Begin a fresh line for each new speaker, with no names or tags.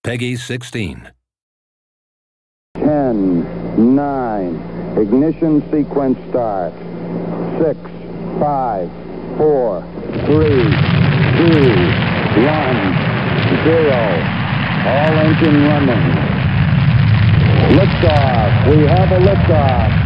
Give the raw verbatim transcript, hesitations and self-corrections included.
Peggy sixteen.
ten, nine, ignition sequence start. six, five, four, three, two, one, zero. All engine running. Liftoff. We have a liftoff.